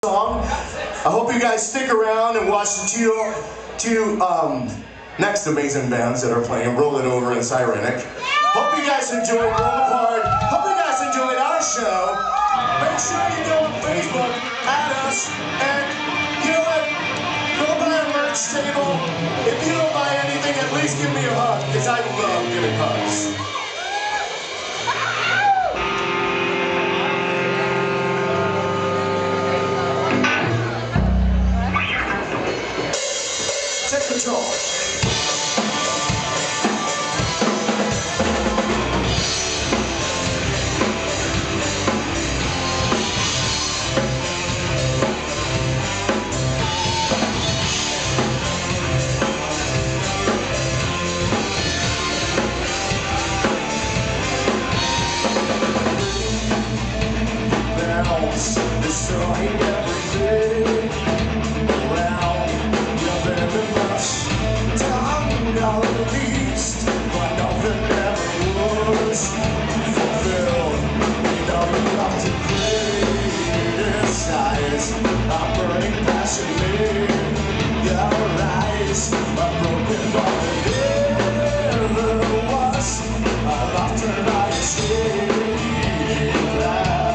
song. I hope you guys stick around and watch the two next amazing bands that are playing, Rolling Over and Sirenic. Hope you guys enjoyed Rolling Hard. Hope you guys enjoyed our show. Make sure you go on Facebook, add us, and you know what? Go by our merch table. If you don't buy anything, at least give me a hug, because I love giving hugs. Take control. Destroying everything around. You've been the best time out of the east, but nothing ever was fulfilled. We know you have to criticize. I'm burning passion in your eyes. I'm broken by the never was. I lost her by a shady laugh.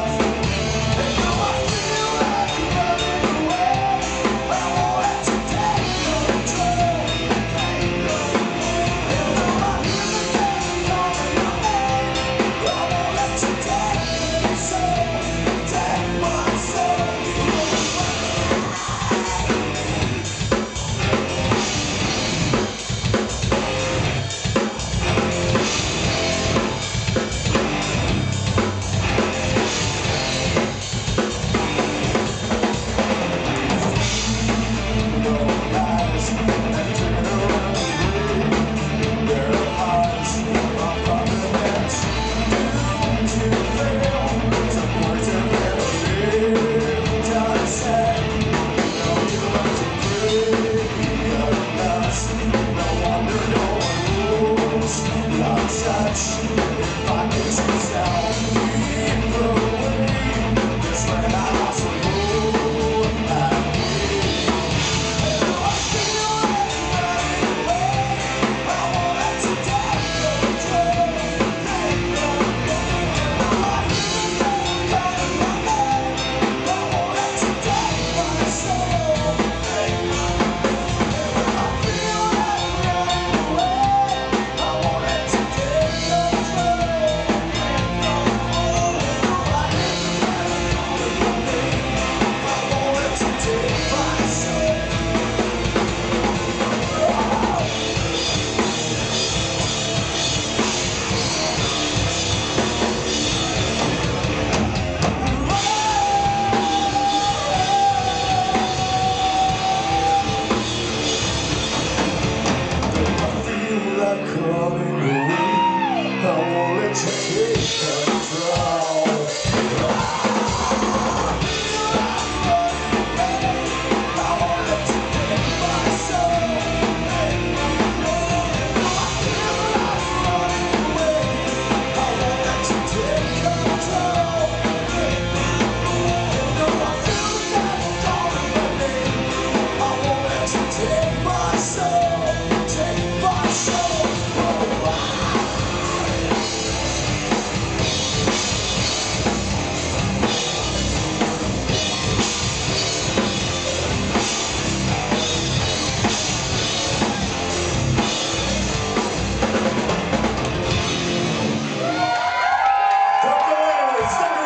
Stick